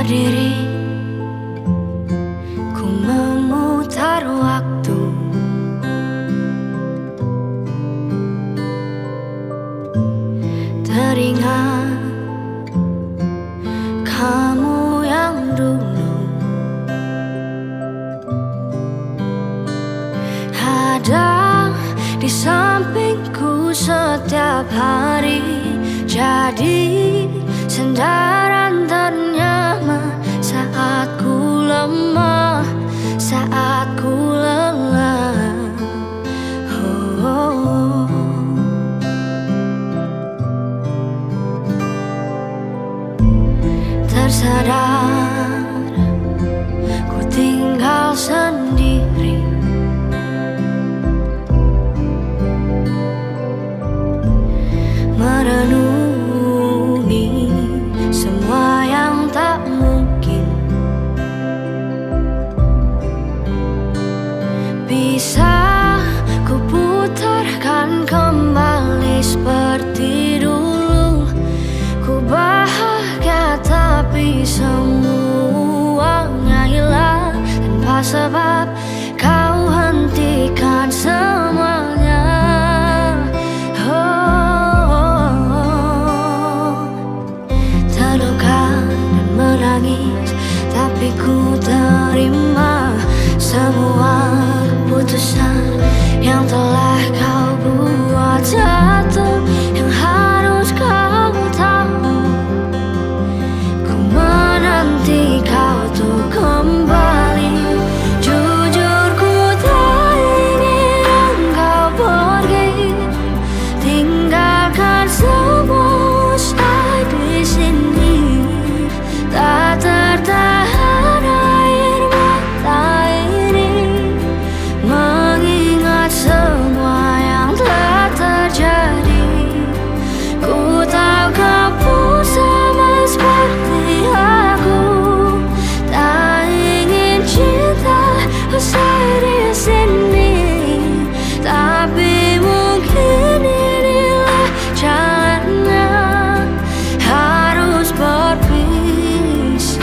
diri, ku memutar waktu. Teringat kamu yang dulu ada di sampingku setiap hari, jadi sandaran ternyaman saat ku lemah, saat ku lelah. Tersadar ku tinggal sendiri, merenungi semua yang tak mungkin bisa ku putarkan kembali seperti dulu. Ku bahagia tapi semuanya hilang tanpa sebab kau hentikan semuanya. Terluka dan menangis, tapi ku terima semua keputusan yang telah kau buat. Satu yang harus kau tahu, ku menanti kau tuh kembali. Jujur ku tak ingin engkau pergi, tinggalkan semua usai di sini. Tak tertahan air mata ini mengingat semua yang telah terjadi. Ku tahu kau pun sama seperti aku, tak ingin cinta usai di sini, tapi mungkin inilah jalannya, harus berpisah.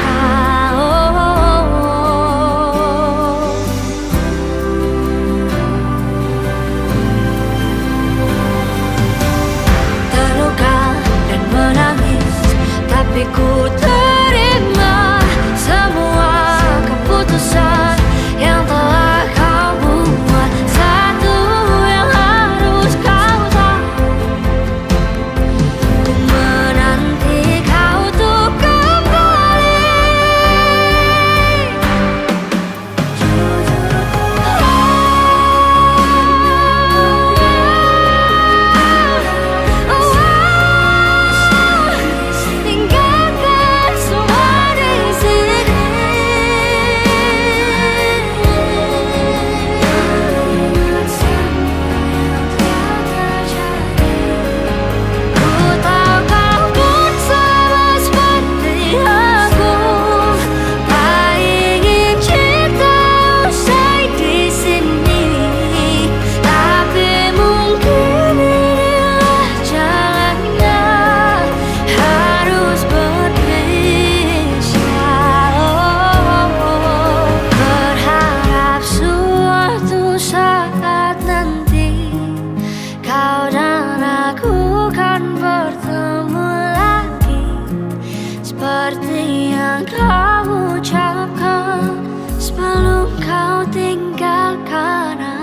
Terluka dan menangis, tapi ku terima semua keputusan yang telah kau buat. Satu yang harus kau tahu, ku menanti kau tuh kembali. Tinggalkan semua di sini. Ku tahu kau pun sama seperti aku, tak ingin cinta usai di sini, tapi mungkin inilah jalannya, harus berpisah. Berharap suatu saat nanti kau dan aku kan bertemu lagi, seperti yang kau ucapkan sebelum kau tinggalkan aku.